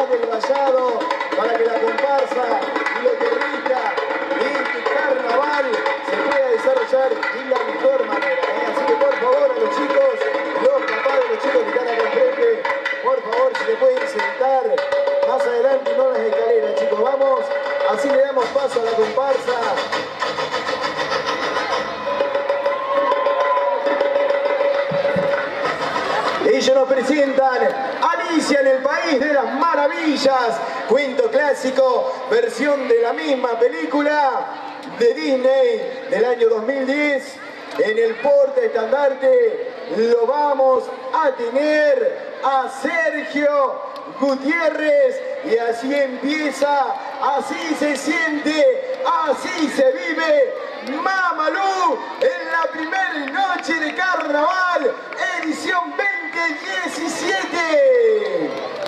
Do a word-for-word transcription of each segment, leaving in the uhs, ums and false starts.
más del vallado para que la comparsa y lo que rica de este carnaval se pueda desarrollar de la mejor manera, ¿eh? Así que por favor a los chicos, los papás de los chicos que están acá enfrente, por favor si se pueden sentar más adelante, no en las escaleras, chicos, vamos, así le damos paso a la comparsa. Ellos nos presentan Alicia en el País de las Maravillas, cuento clásico, versión de la misma película de Disney del año dos mil diez. En el porte estandarte lo vamos a tener a Sergio Gutiérrez y así empieza, así se siente, así se vive Mamalú en la primera noche de carnaval, edición veinte diecisiete.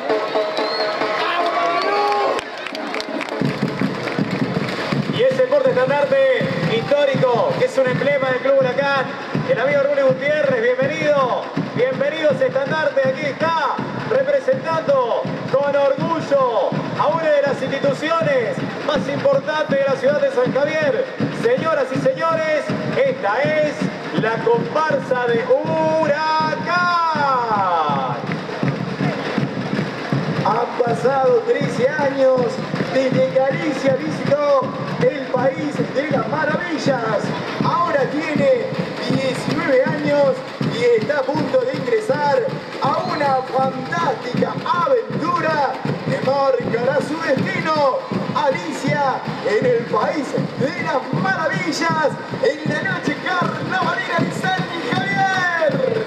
Y ese porte estandarte histórico, que es un emblema del Club Huracán, el amigo Rulli Gutiérrez, bienvenido, bienvenido ese estandarte, aquí está, representando con orgullo a una de las instituciones más importantes de la ciudad de San Javier. Señoras y señores, esta es la comparsa de Huracán. Han pasado trece años desde que Alicia visitó el País de las Maravillas. Ahora tiene diecinueve años y está a punto de ingresar a una fantástica aventura que marcará su destino. Alicia en el País de las Maravillas en la noche carnavalera de San Javier.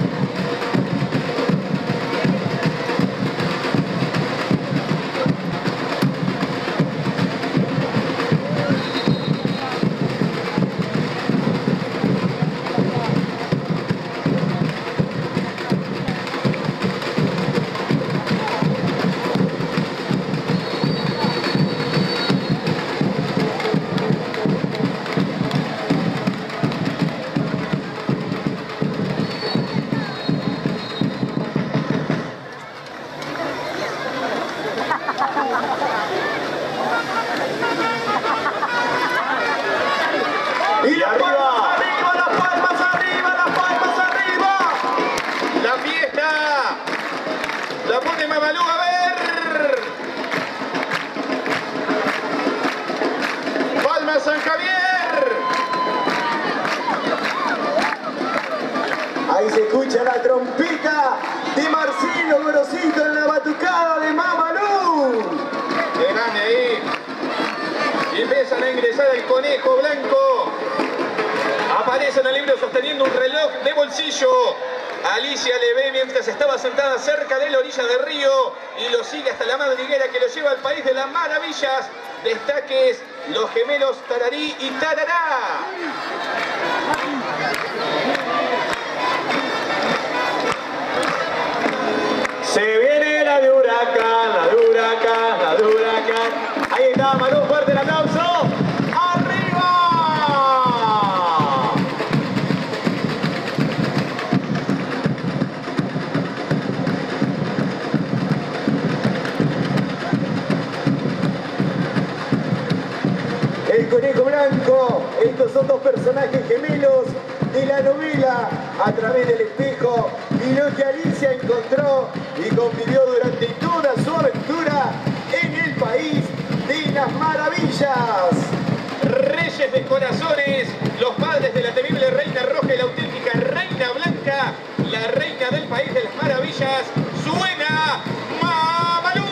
Y las palmas arriba, las palmas arriba, las palmas arriba. La fiesta la pone Mamalú, a ver. Palmas San Javier. Ahí se escucha la trompeta de Marcelo Gorosito en la batucada de Mamalú. Que gane ahí. Y empiezan a ingresar el conejo blanco. Aparece en el libro sosteniendo un reloj de bolsillo. Alicia le ve mientras estaba sentada cerca de la orilla del río y lo sigue hasta la madriguera que lo lleva al País de las Maravillas. Destaques los gemelos Tararí y Tarará. Se viene la de Huracán, la de Huracán, la de Huracán. Ahí está, Malú, fuerte el aplauso. ¡Arriba! El conejo blanco, estos son dos personajes gemelos de la novela A través del espejo, y lo que Alicia encontró y convivió durante toda su aventura en el País de las Maravillas. Reyes de corazones, los padres de la temible Reina Roja y la auténtica Reina Blanca, la reina del País de las Maravillas, suena Mamalú.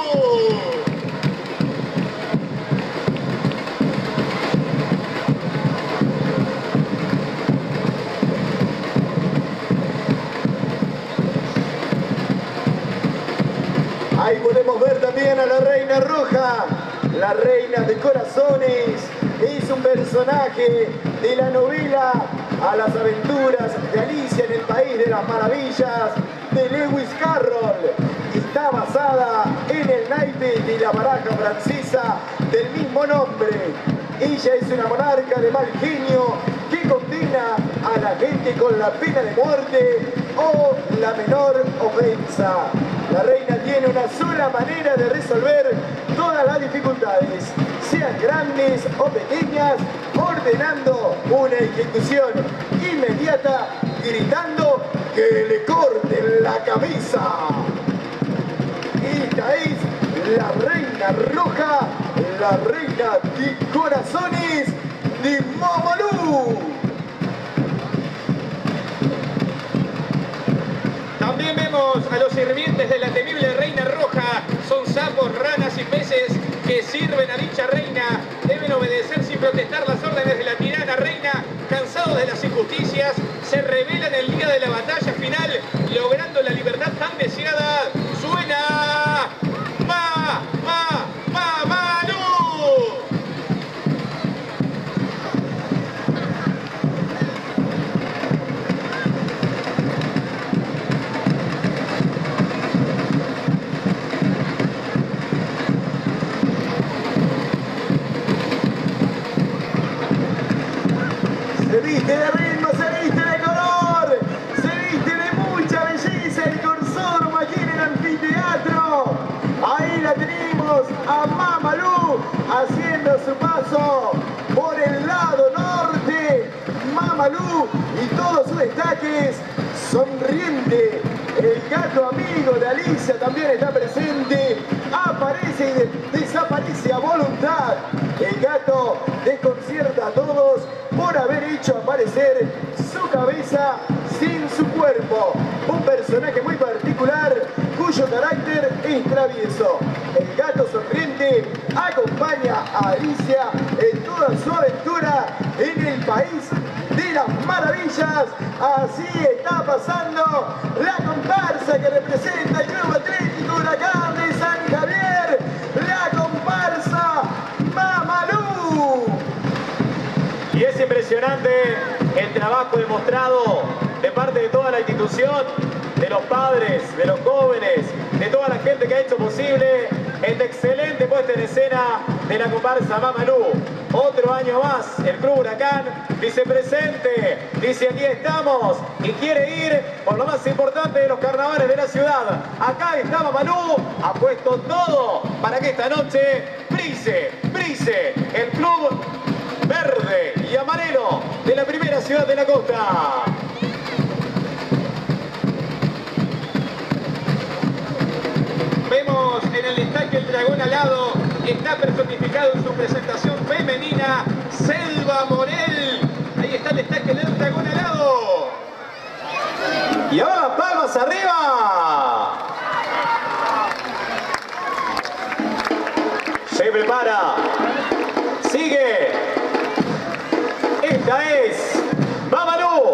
Ahí podemos ver también a la Reina Roja, la reina de corazones. Es un personaje de la novela A las aventuras de Alicia en el País de las Maravillas de Lewis Carroll. Está basada en el naipe de la baraja francesa del mismo nombre. Ella es una monarca de mal genio que condena a la gente con la pena de muerte o la menor ofensa. La reina tiene una sola manera de resolver todas las dificultades, sean grandes o pequeñas, ordenando una ejecución inmediata, gritando que le corten la cabeza. Esta es la reina roja, la reina de corazones de Mamalu. También vemos a los sirvientes de la temible reina roja. Son sapos, ranas y peces que sirven a dicha reina. Deben obedecer sin protestar las órdenes de la tirana reina. Cansados de las injusticias, se rebelan el día de la batalla final, logrando la libertad tan deseada. ¡Suena! ¡Ma! ¡Ma! ¡Ma! ¡Mamalu! Se viste de ritmo, se viste de color, se viste de mucha belleza el Corsódromo aquí en el anfiteatro. Ahí la tenemos a Mamalu haciendo su paso por el lado norte. Mamalu y todos sus destaques, sonriente. El gato amigo de Alicia también está presente. Aparece y de desaparece a voluntad. El gato desconcierta a todos por haber hecho aparecer su cabeza sin su cuerpo. Un personaje muy particular cuyo carácter es travieso. El gato sonriente acompaña a Alicia en toda su aventura en el país de las maravillas. Así está pasando la comparsa que representa el Club Atlético Huracán de San Javier, la comparsa Mamalu. Y es impresionante el trabajo demostrado de parte de toda la institución, de los padres, de los jóvenes, de toda la gente que ha hecho posible esta excelente puesta en escena de la comparsa Mamalu. Otro año más, el Club Huracán dice presente, dice aquí estamos y quiere ir por lo más importante de los carnavales de la ciudad. Acá está Mamalu, ha puesto todo para que esta noche brille, brille el Club Verde y Amarelo de la primera ciudad de la costa. Vemos en el destaque el dragón alado, está personificado en su presentación femenina, Selva Morel. Ahí está el destaque del dragón alado. Y ahora las palmas arriba. Se prepara. Sigue. Esta es Mamalu.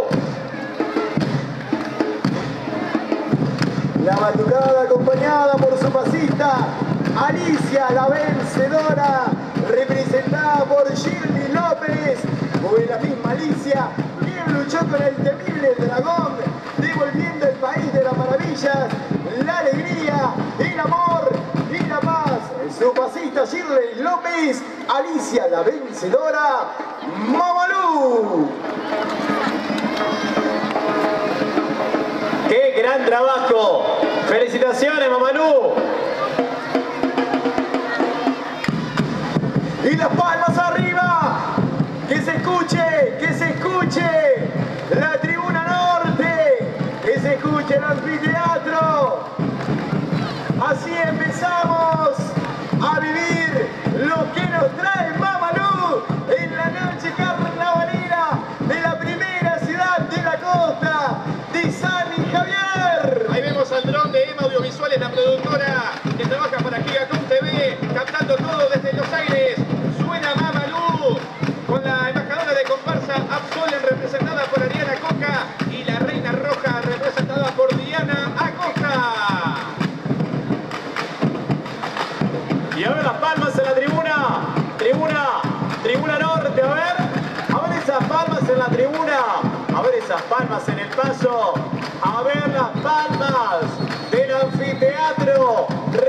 La batucada acompañada por su pasista Alicia, la vencedora, representada por Shirley López. Fue la misma Alicia quien luchó con el temible dragón, devolviendo el país de las maravillas, la alegría, el amor y la paz. Su pasista Shirley López, Alicia, la vencedora, Mamalu. ¡Qué gran trabajo! ¡Felicitaciones, Mamalu! Y las palmas arriba, que se escuche, que se escuche la tribuna norte, que se escuche el anfiteatro. Así empezamos a vivir lo que nos trae Mamalu en la noche carnavalera de la primera ciudad de la costa de San Javier. Ahí vemos al dron de Ema Audiovisuales, la productora que trabaja para Gigacom T V, captando todo desde Los Aires. Suena Mamalu con la embajadora de comparsa Absolen, representada por Ariana Coca, y la reina roja, representada por Diana Acosta. Y ahora las palmas en la tribuna. Tribuna, tribuna norte, a ver. A ver esas palmas en la tribuna. A ver esas palmas en el paso. A ver las palmas del anfiteatro.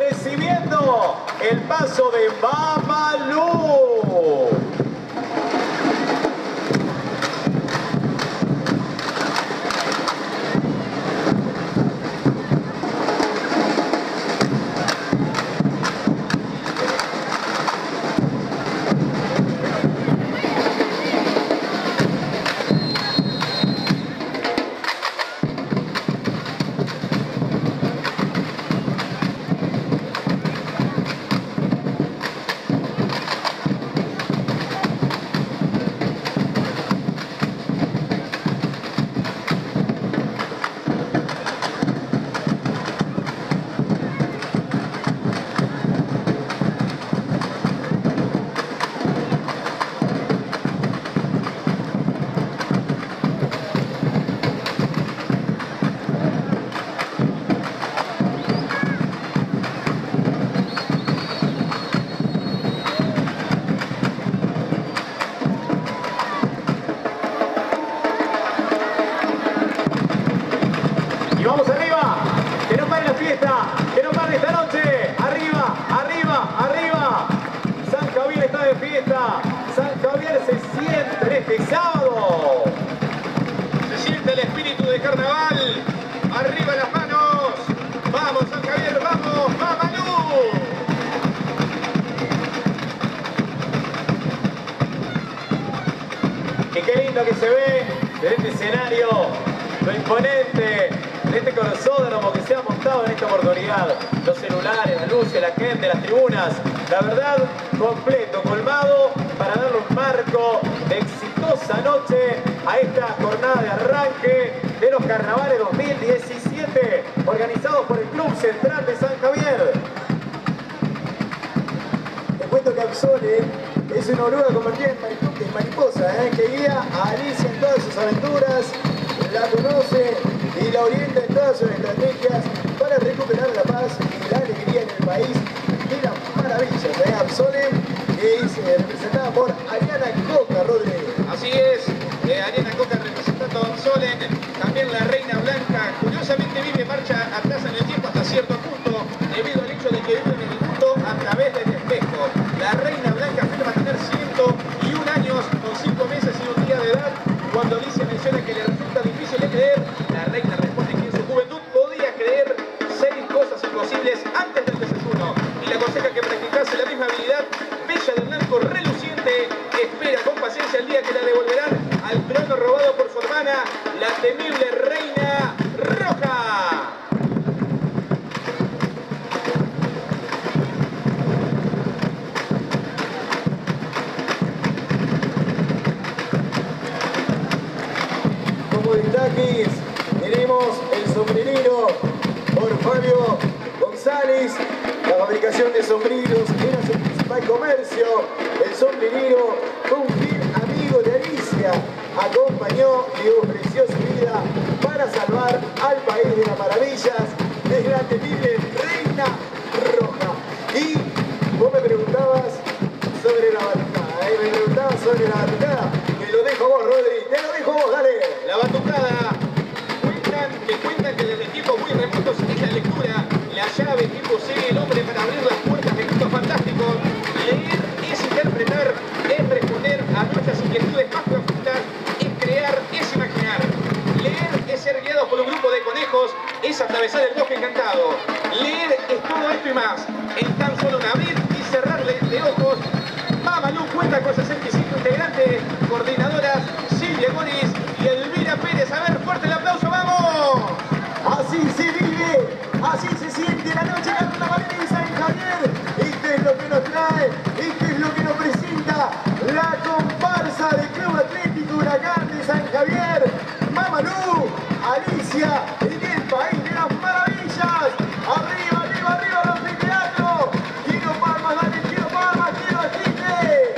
imponente de este corsódromo que se ha montado en esta oportunidad. Los celulares, la luz, la gente, las tribunas, la verdad, completo, colmado para darle un marco de exitosa noche a esta jornada de arranque de los Carnavales dos mil diecisiete, organizados por el Club Central de San Javier. Te cuento que Absole es una oruga convertida en mariposa, ¿eh? que guía a Alicia en todas sus aventuras, la conoce y la orienta en todas sus estrategias para recuperar la paz y la alegría en el país de las maravillas. ¿eh? Absole, que es eh, representada por Ariana Coca Rodríguez. Así es, eh, Ariana Coca representando a Absolen, también la Reina Blanca, curiosamente vive marcha atrás en el tiempo hasta cierto punto, debido al hecho de que vive en el mundo a través del espejo. La Reina Blanca afirma tener ciento y un años con cinco meses y un día de edad. Cuando Alicia menciona que le resulta difícil de creer, la Reina responde que en su juventud podía creer seis cosas imposibles antes del desayuno y le aconseja que practicase la misma habilidad. Bella de blanco reluciente espera con paciencia el día que la devolverán al trono robado por su hermana, la temible Reina Roja. Como destaques tenemos el sombrerero por Fabio González, la fabricación de sombreros era su principal comercio. El sombrerero fue un fiel amigo de Alicia, acompañó y ofreció su vida para salvar al país de las maravillas de la temible Reina Roja. Y vos me preguntabas sobre la batucada, ¿eh? me preguntabas sobre la batucada. Te lo dejo a vos, Rodri, te lo dejo a vos, dale. La batucada, cuentan que cuentan que desde tiempos muy remotos es la lectura, la llave que posee el hombre para abrir las puertas de mundos fantásticos. Leer es interpretar, es responder a nuestras inquietudes más profundas, es crear, es imaginar. Leer es ser guiado por un grupo de conejos, es atravesar el bosque encantado. Leer es todo esto y más, en tan solo un abrir y cerrar de ojos. Mamalu cuenta con sesenta y cinco integrantes, coordinadoras Silvia Goris y Elvira Pérez. A ver, fuerte el aplauso, ¡vamos! Así se vive, así se siente la noche de Carnaval de San Javier. Esto es lo que nos trae, esto es lo que nos presenta la comparsa del Club Atlético Huracán de San Javier. Mamalu, Alicia, en el país de las maravillas. Arriba, arriba, arriba los de teatro. Quiero palmas, dale, quiero palmas, quiero agite.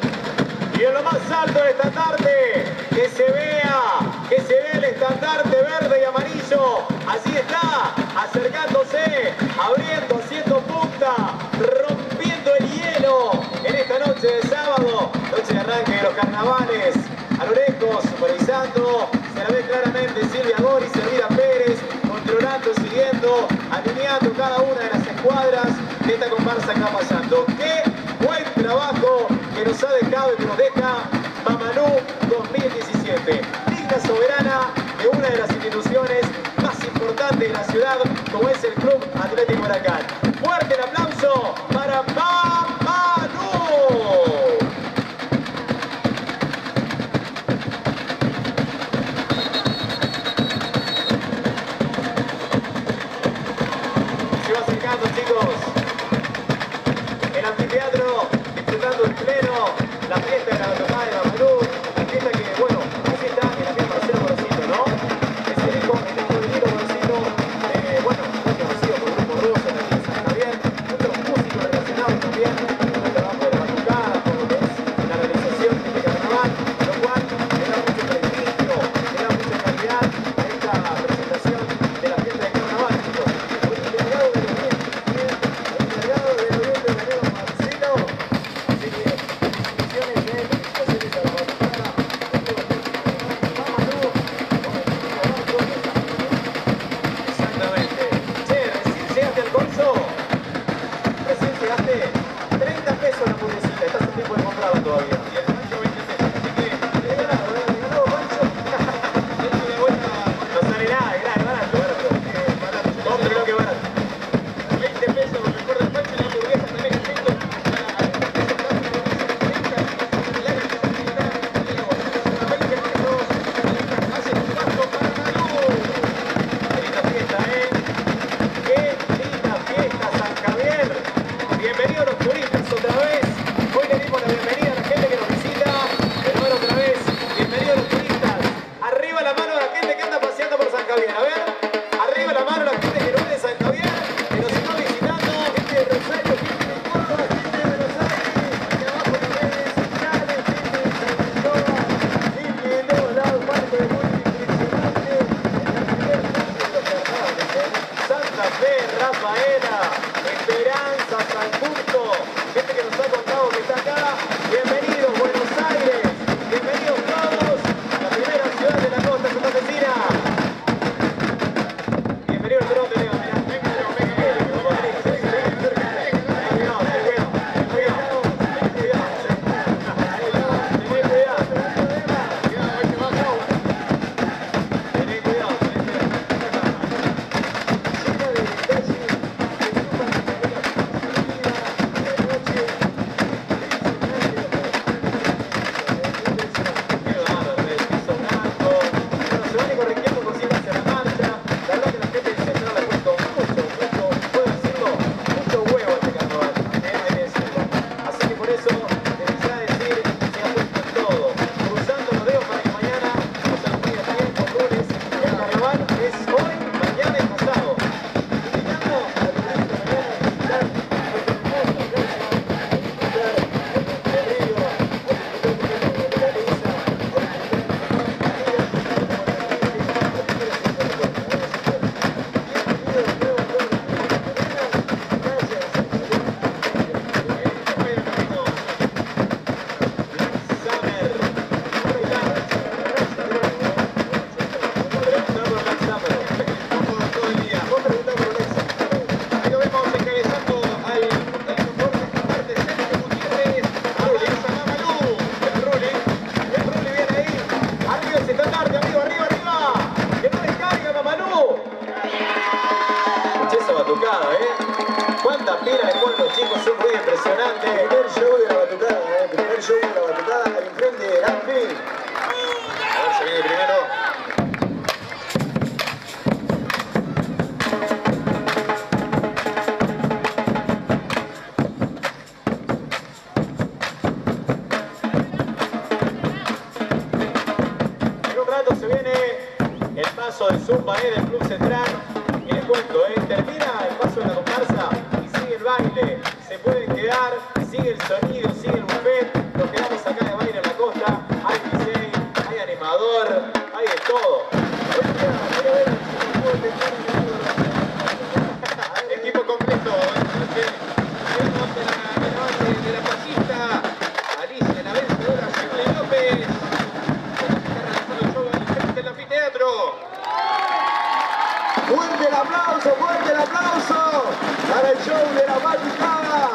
Y en lo más alto del estandarte, que se vea, que se vea el estandarte verde y amarillo. Así está, acercándose, abriendo, haciendo punta, rompiendo el hielo en esta noche de sábado, noche de arranque de los carnavales. A lo lejos, supervisando, se la ve claramente Silvia Goris, Elvira Pérez, controlando, siguiendo, alineando cada una de las escuadras de esta comparsa que está pasando. ¡Qué buen trabajo que nos ha dejado y que nos deja Mamalu dos mil diecisiete! Digna soberana de una de las instituciones más importantes de la ciudad, como es el Club Atlético Huracán. ¡Fuerte el aplauso para Mamalu! Se va acercando, chicos, el anfiteatro, disfrutando en pleno la fiesta de la batucada de Mamalu, la fiesta que, bueno, así está en la fiesta Marcelo Gorosito, ¿no? Es el hijo, el hijo del Nilo Gorosito, eh, bueno, muy conocido por Grupo Rosa, aquí en San Rafaela, Esperanza, San Justo, gente que nos ha contado que está acá. Bienvenidos, Buenos Aires. Bienvenidos todos a la primera ciudad de la costa santafesina. Bienvenido al dron de Leo, mirá. Venga, Leo, venga, venga. Cuánta pila le ponen los chicos, son muy impresionantes. El primer show de la batucada, ¿eh? El primer show de la batucada al enfrente de Anfield. A ver, se viene primero. En un rato se viene el paso del Zumba eh, del Club Central. Y les cuento, eh, termina el paso de la comparsa y sigue el baile. Se pueden quedar, sigue el sonido, sigue el buffet. Nos quedamos acá de baile en la costa. Hay D J, hay animador, hay de todo. Equipo completo. Tenemos de la, de la base de la pasista. Alicia, la vencedora, Julie López. Está realizando el show al frente del anfiteatro. Fuerte el aplauso, fuerte el aplauso para el show de la batucada.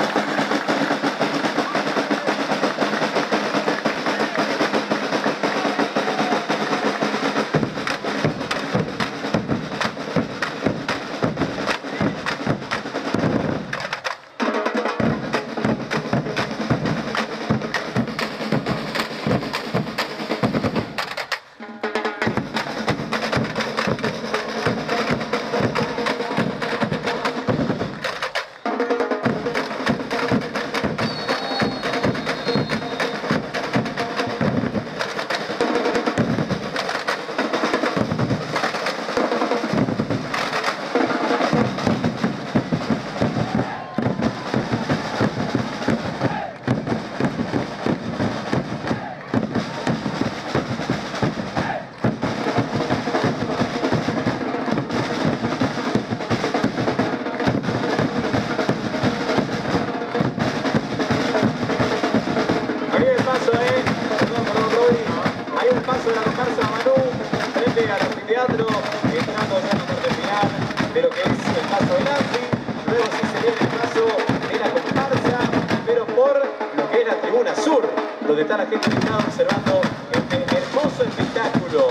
paso de la comparsa Manu frente al anfiteatro, entrando ya en la parte final de lo que es el paso del Anfi. Luego sí se viene el paso de la comparsa, pero por lo que es la tribuna sur, donde está la gente que está observando este hermoso espectáculo.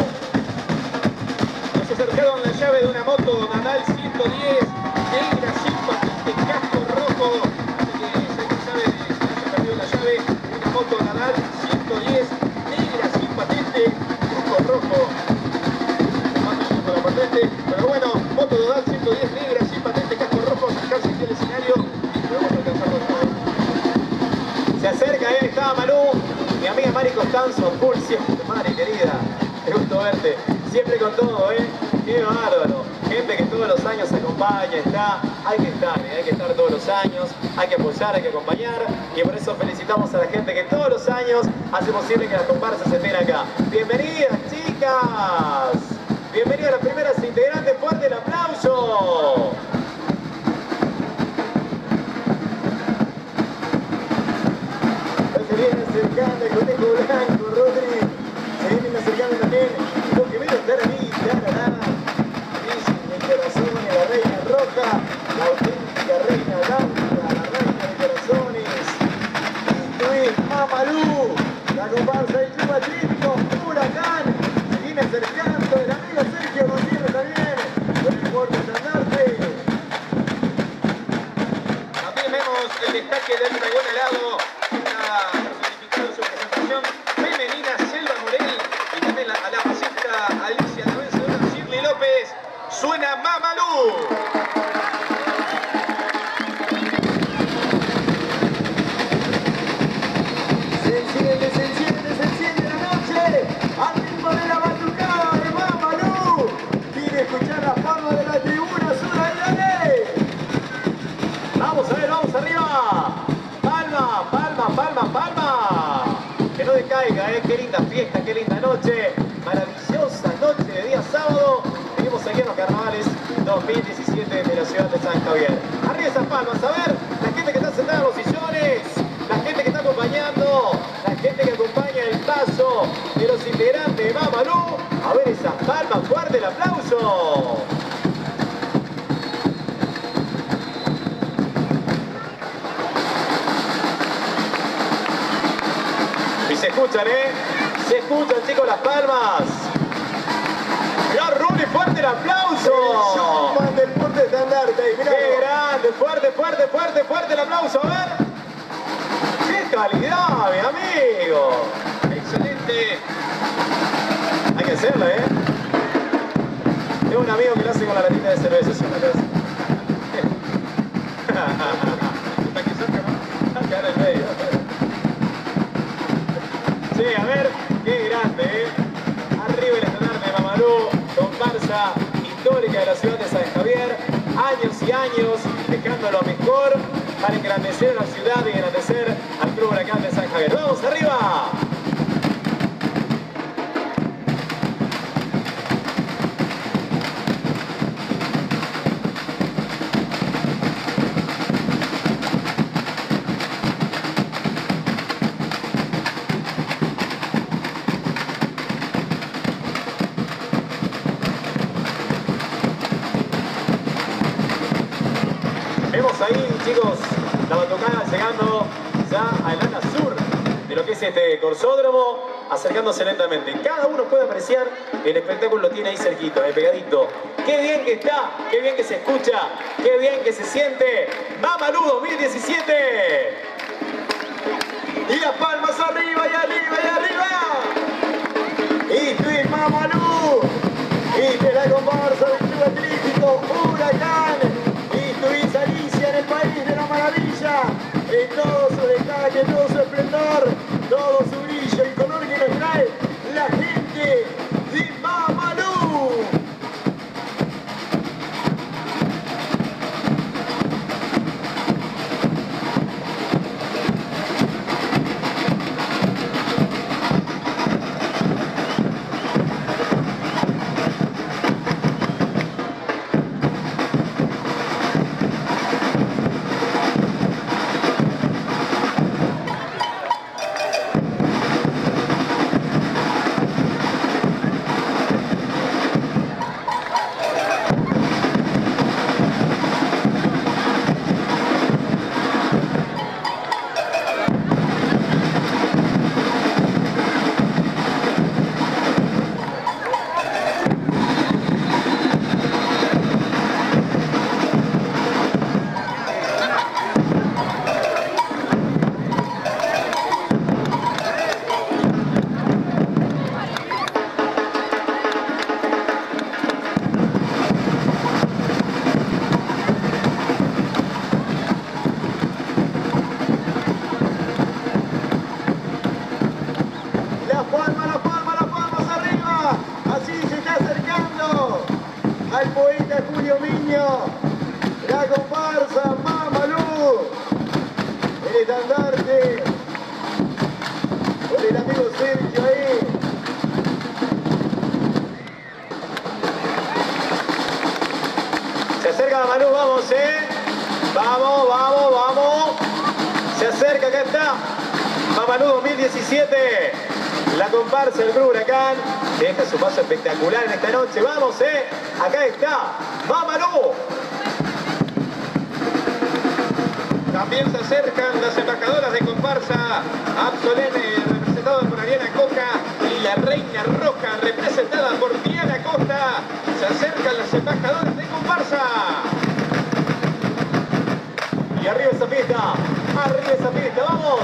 Nos acercaron la llave de una moto Nadal ciento diez, negra, sin patente, casco rojo. Así que si alguien sabe de si se perdió la llave, una moto Nadal ciento diez, negra, sin patente, casco rojo. Con la patente, pero bueno, moto Nadal ciento diez, negra, sin patente, casco rojo, acercarse aquí al escenario y podemos alcanzarlo todo. Se acerca, ahí está Manu, mi amiga Mari Constanzo, full siempre, Mari querida, qué gusto verte, siempre con todo, ¿eh? Qué bárbaro, gente que todos los años se acompaña, está, hay que estar, ¿eh? Hay que estar todos los años, hay que apoyar, hay que acompañar, y por eso felicitamos a la gente que todos los años hace posible que las comparsas estén acá. Bienvenidas, chicas, bienvenidas las primeras integrantes, fuerte el aplauso. Margarita Buenalado, está personificado en su presentación femenina Selva Morel y también la, a la pasista Alicia, la vencedora Shirley López. Suena Mamalú. Se enciende, se enciende, se enciende la noche al ritmo de la batucada de Mamalú. Quiere escuchar las palmas de la tribuna sur, ahí, dale. Vamos a ver, vamos arriba. Palma, palma, palma, palma. Que no decaiga, ¿eh? Qué linda fiesta, qué linda noche. Maravillosa noche de día sábado. Venimos aquí en los carnavales dos mil diecisiete de la ciudad de San Javier. Arriba esas palmas, a ver, la gente que está sentada en los sillones, la gente que está acompañando, la gente que acompaña el paso de los integrantes de Mamalú. A ver esas palmas, fuerte el aplauso. Y se escuchan, ¿eh? Se escuchan, chicos, las palmas. ¡Mirá, Ruli, fuerte el aplauso! El showman del porte estandarte ahí, mirá. ¡Qué grande! Fuerte, fuerte, fuerte, fuerte el aplauso, a ver. ¡Qué calidad, mi amigo! Excelente. Hay que hacerlo, ¿eh? Tengo un amigo que lo hace con la latita de cerveza, es una vez. Para que salga más. Acá en el medio. Sí, a ver, qué grande, ¿eh? Arriba el estandarte de Mamalú, comparsa histórica de la ciudad de San Javier, años y años dejando lo mejor para engrandecer a la ciudad y engrandecer al Club Huracán de San Javier. ¡Vamos arriba! Vemos ahí, chicos, la batucada llegando ya al ala sur de lo que es este corsódromo, acercándose lentamente. Cada uno puede apreciar el espectáculo, lo tiene ahí cerquito, eh, pegadito. ¡Qué bien que está! ¡Qué bien que se escucha! ¡Qué bien que se siente! Mamalú dos mil diecisiete. Y las palmas arriba y arriba y arriba. Y tú es Mamalú. Y tú es la comparsa del Club Atlético Huracán. Y tú es Alicia en el país de la maravilla. En todo su detalle, todo su esplendor, todo su brillo y color que nos trae la gente de Mamalú. Las palmas, las palmas, las palmas arriba. Así se está acercando al poeta Julio Miño, la comparsa Mamalú, el estandarte con el amigo Sergio ahí. Se acerca Mamalú, vamos, eh. Vamos, vamos, vamos. Se acerca, acá está. Mamalú dos mil diecisiete. La comparsa del Club Huracán deja su paso espectacular en esta noche. Vamos, eh. Acá está. Mamalú. También se acercan las embajadoras de comparsa, Absolene, representada por Ariana Coca, y la Reina Roja, representada por Diana Costa. Se acercan las embajadoras de comparsa. Y arriba esa fiesta. Arriba esa pista, vamos.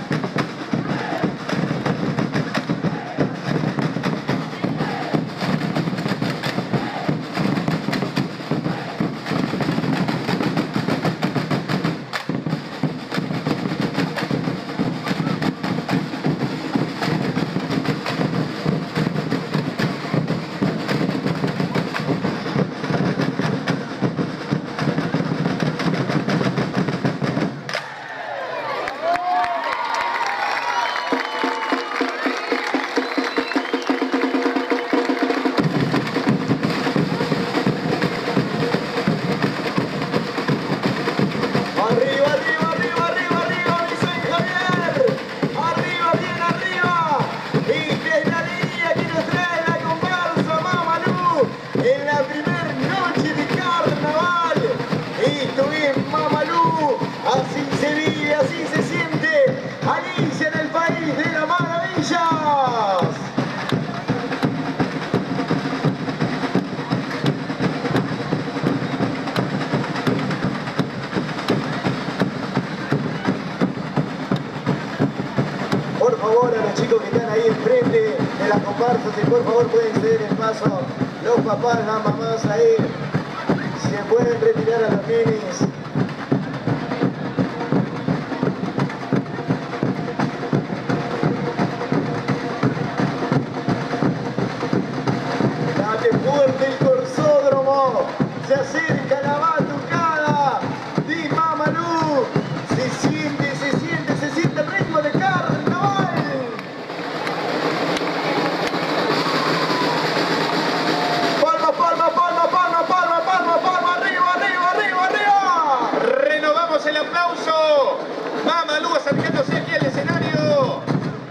Por favor, a los chicos que están ahí enfrente de las comparsas, si por favor pueden ceder el paso, los papás, las mamás ahí, si se pueden retirar a los nenes. Date fuerte el corsódromo, se acerca la batucada de Mamalú, se siente, se siente, se siente el ritmo de carnaval. Palma, palma, palma, palma, palma, palma, palma, arriba, arriba, arriba, arriba. Renovamos el aplauso. Mamalú acercándose aquí al escenario.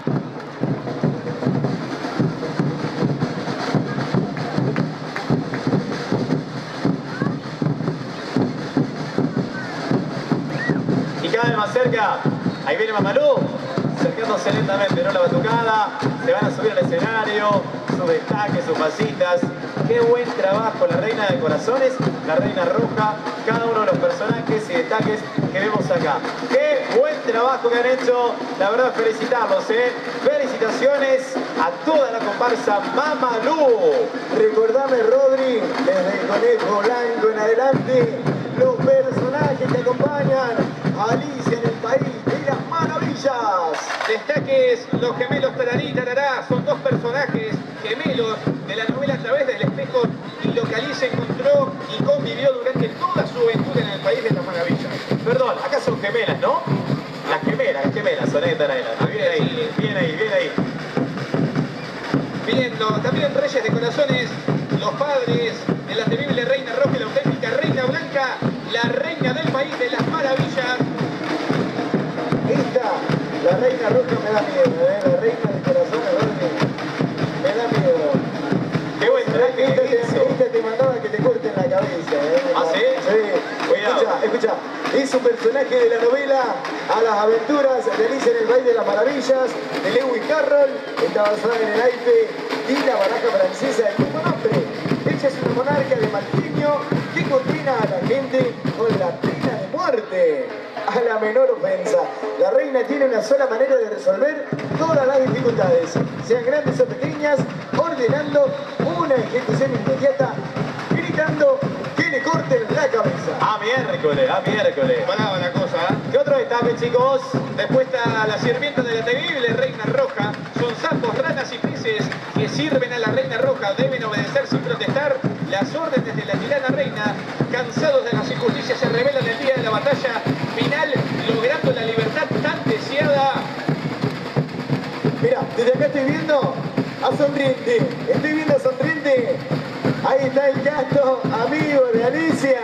Y cada vez más cerca, ahí viene Mamalú, acercándose lentamente, ¿no? La batucada, se van a subir al escenario, sus destaques, sus pasitas. Qué buen trabajo la reina de corazones, la reina roja, cada uno de los personajes y destaques que vemos acá. Qué buen trabajo que han hecho, la verdad felicitarlos, ¿eh? Felicitaciones a toda la comparsa Mamalú. Recordame, Rodri, desde el Conejo Blanco en adelante, los personajes que acompañan a Alicia en el País de las Maravillas. Destaques, los gemelos Tararí y Tarará son dos personajes gemelos de la novela A través del espejo y lo que Alicia encontró y convivió durante toda su aventura en el País de las Maravillas. Perdón, acá son gemelas, ¿no? Las gemelas, las gemelas, son estas, viene ahí, viene ahí, viene ahí. Bien, no, también Reyes de Corazones, los padres de la temible Reina Roja y la auténtica Reina Blanca, la reina del País de las Maravillas. Esta, la Reina Roja me da miedo, ¿eh? La Reina de Corazones, Rodri, me da miedo. Qué buen traje Esta que te, hizo. esta te mandaba que te corten la cabeza, ¿eh? ¿Ah, sí? Sí. Cuidado. Escucha, escucha. Es un personaje de la novela A las aventuras de Alicia en el País de las Maravillas, de Lewis Carroll. Está basada en el naipe y la baraja francesa del mismo nombre. Ella es una monarca de mal genio que condena a la gente con la pena de muerte a la menor ofensa. La reina tiene una sola manera de resolver todas las dificultades, sean grandes o pequeñas, ordenando una ejecución inmediata, gritando que le corten la cabeza. A miércoles, a miércoles. Paraba la cosa, ¿eh? ¿Qué otro destaque, chicos? Después está la sirvienta de la temible Reina Roja. Son sapos, ranas y peces que sirven a la Reina Roja. Deben obedecer sin protestar las órdenes de la tirana reina. Cansados de las injusticias, se rebelan el día de la batalla final, logrando la libertad tan deseada. Mira, desde acá estoy viendo a Sonriente. Estoy viendo a Sonriente. Ahí está el gato amigo de Alicia.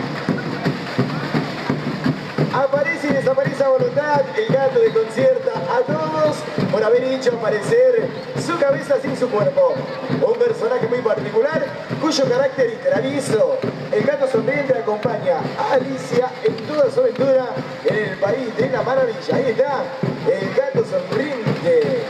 Aparece y desaparece a voluntad el gato de concierta a todos por haber hecho aparecer su cabeza sin su cuerpo. Un personaje muy particular cuyo carácter y travieso, el gato sonriente acompaña a Alicia en toda su aventura en el País de la Maravilla. Ahí está el gato sonriente.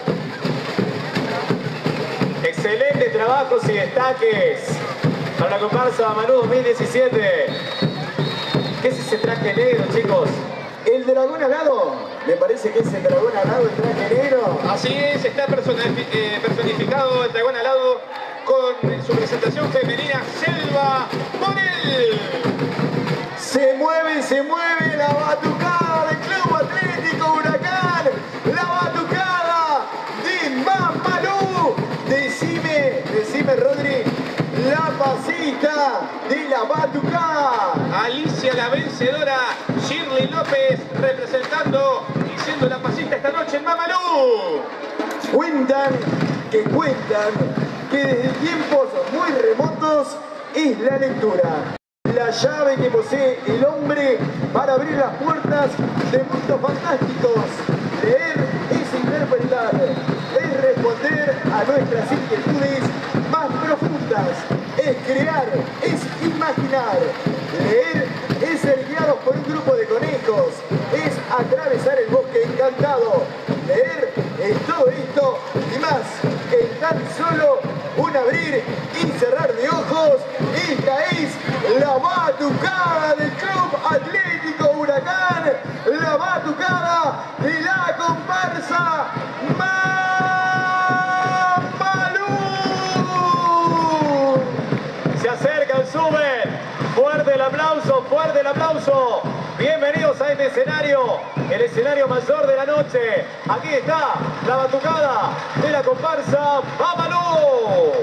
Excelentes trabajos y destaques para la comparsa Mamalú dos mil diecisiete. ¿Qué es ese traje negro, chicos? El el dragón alado, me parece que es el dragón alado, el traje negro. Así es, está personificado, personificado el dragón alado con su presentación femenina, Selva Morel. Se mueve, se mueve la batucada del Club Atlético Huracán, la batucada de Mamalu. Decime, decime Rodri, la pasita de la batucada. Alicia la vencedora, Shirley López representando y siendo la pasita esta noche en Mamalu. Cuentan, que cuentan, que desde tiempos muy remotos es la lectura. La llave que posee el hombre para abrir las puertas de mundos fantásticos. Leer es interpretar, es responder a nuestras inquietudes más profundas, es crear, es imaginar. Leer es ser guiados por un grupo de conejos, es atravesar el bosque encantado. Leer es todo esto y más, en tan solo un abrir y cerrar de ojos. Esta es la batucada del Club Atlético Huracán, la batucada de la comparsa Mamalu. Se acercan, suben. Fuerte el aplauso, fuerte el aplauso. Bienvenidos a este escenario, el escenario mayor de la noche. Aquí está la batucada de la comparsa Mamalu.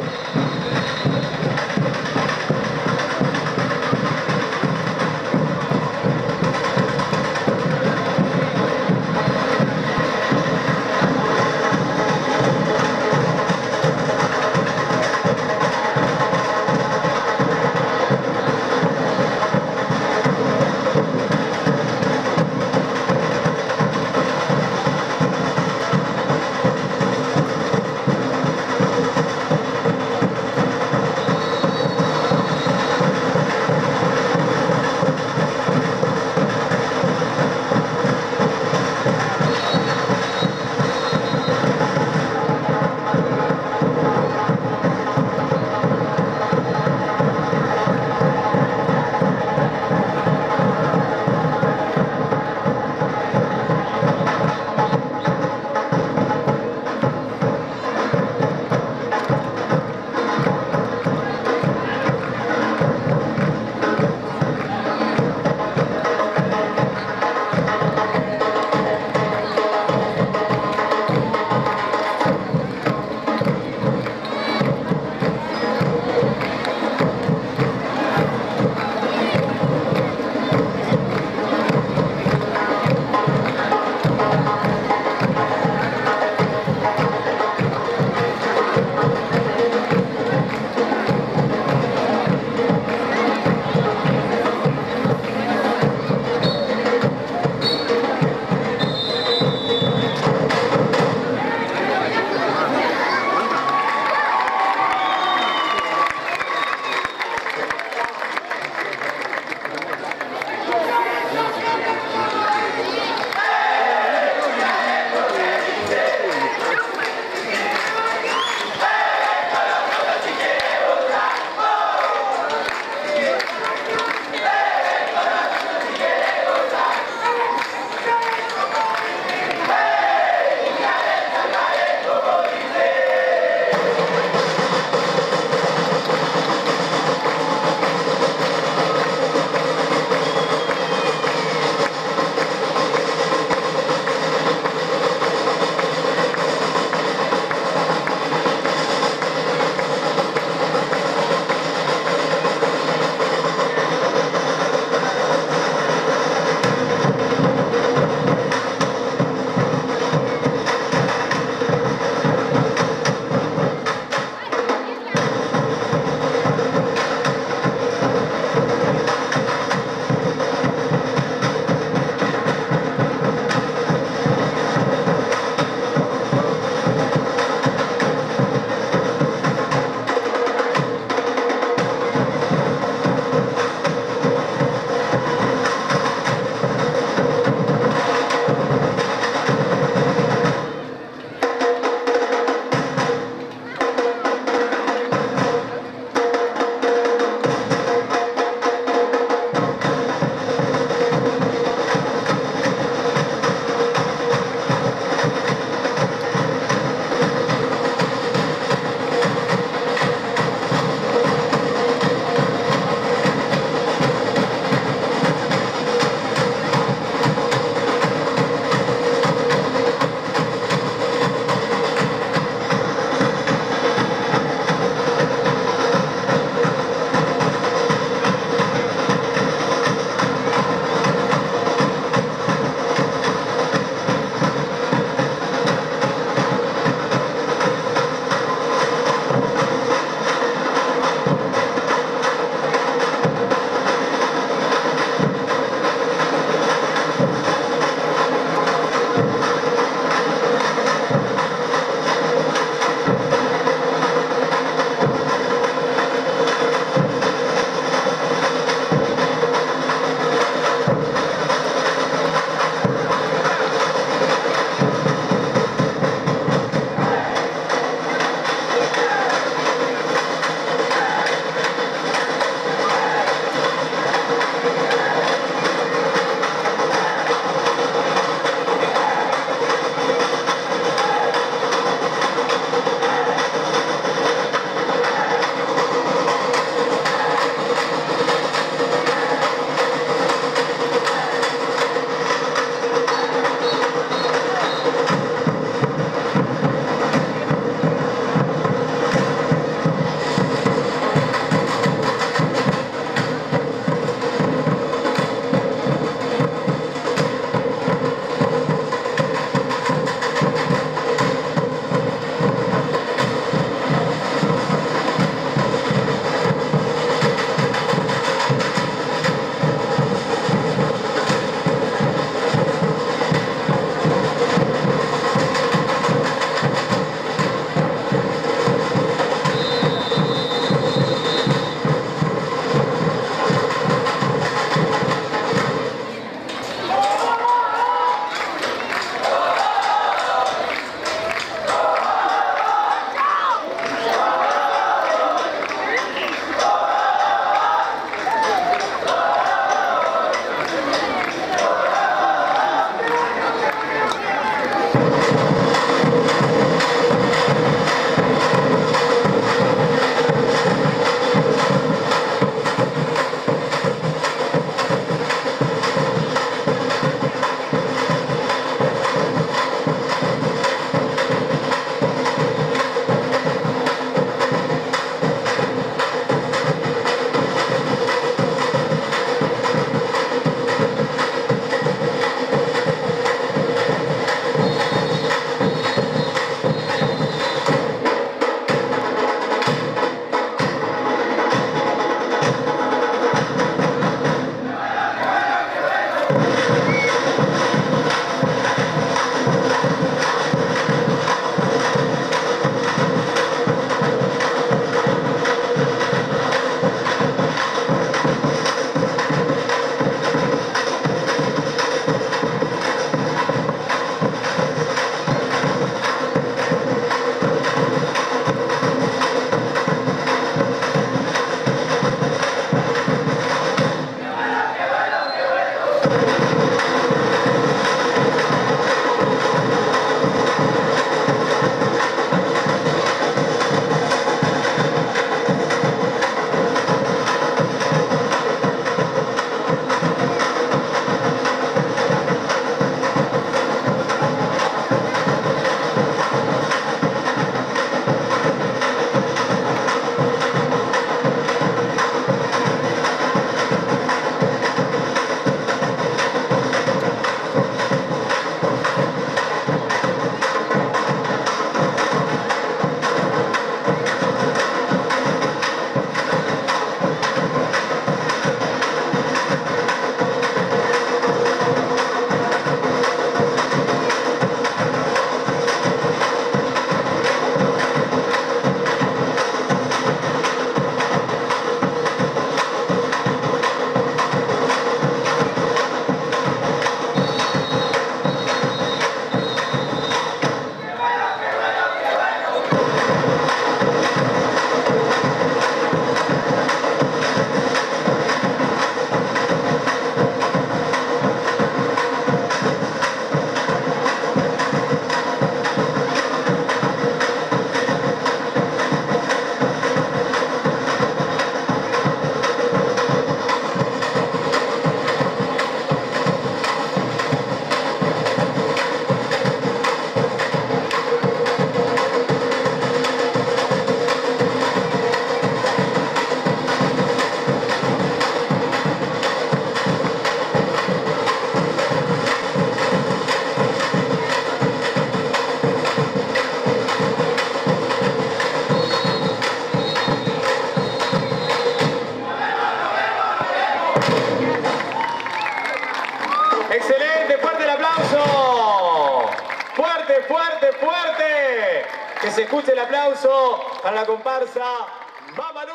fuerte, fuerte. Que se escuche el aplauso para la comparsa Mamalú.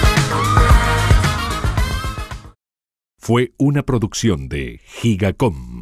Fue una producción de Gigacom.